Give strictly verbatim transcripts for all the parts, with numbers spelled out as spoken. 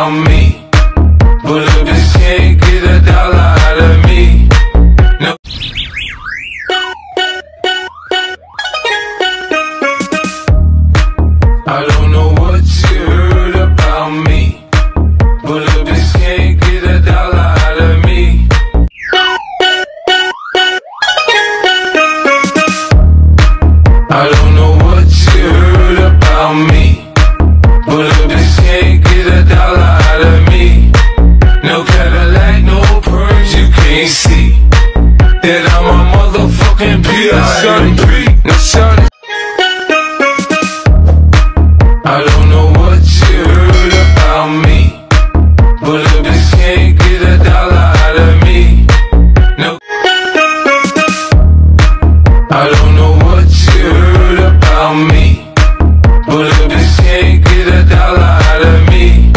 about me, but a bitch can't get a dollar out of me. No. I don't know what you heard about me, but a bitch can't get a dollar out of me. I don't know what you heard about me, but a bitch can't get a dollar out of me. No Cadillac, no perms, you can't see that I'm a motherfucking P I. No shawty. I don't know what you heard about me, but a bitch can't get a dollar out of me. No. I don't know what you heard about me, but a bitch can't get a dollar out of me.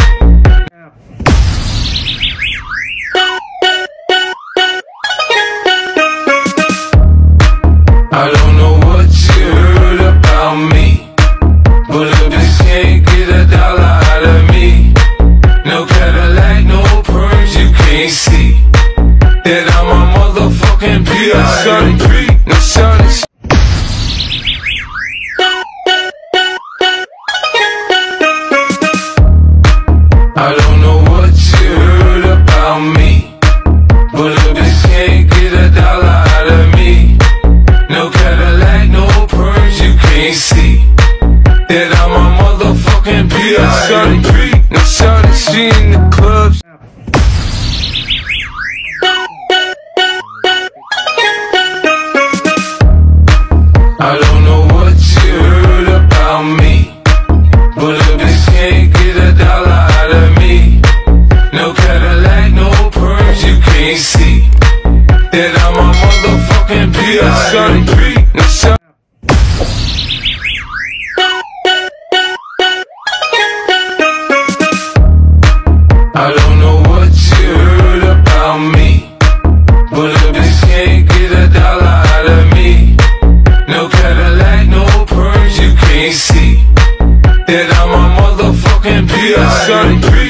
I don't know what you heard about me, but a bitch can't get a dollar out of me. No Cadillac, no perms, you can't see that I'm a motherfucking P I. No shawty. I don't know what you heard about me, but a bitch can't get a dollar out of me. No Cadillac, no perms, you can't see that I'm a motherfucking P I. No shawty, she in the clubs. I don't know what you heard about me, but a bitch can't get a dollar out of me. No Cadillac, no perms, you can't see that I'm a motherfucking P I. No shawty. I don't know what you heard about me, but a bitch can't get a dollar out of me. No Cadillac, no perms, you can't see that I'm a motherfucking P I.